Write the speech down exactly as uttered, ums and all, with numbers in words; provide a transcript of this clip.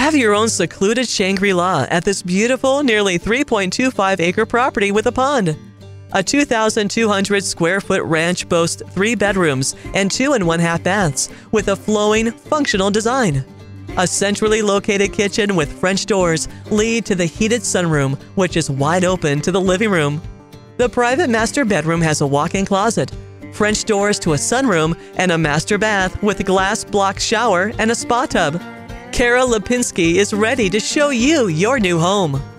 Have your own secluded Shangri-La at this beautiful, nearly three point two five acre property with a pond. A two thousand two hundred square foot ranch boasts three bedrooms and two and one half baths with a flowing, functional design. A centrally located kitchen with French doors lead to the heated sunroom, which is wide open to the living room. The private master bedroom has a walk-in closet, French doors to a sunroom, and a master bath with a glass block shower and a spa tub. Cara Lipinski is ready to show you your new home.